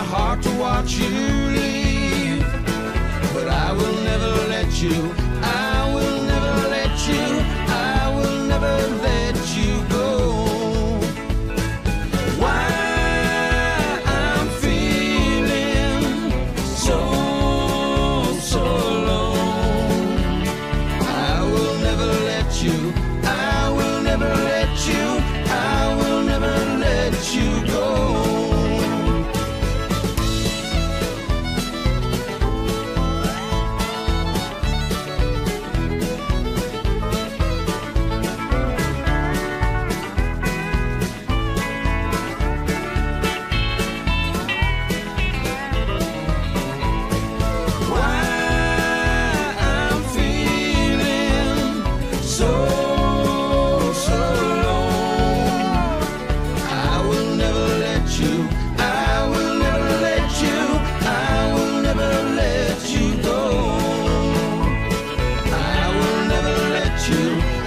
heart to watch you leave. But I will never let you, I will never let you, I will never let you go. Why I'm feeling so, so alone. I will never let you, I will never let you, I will never let you go. You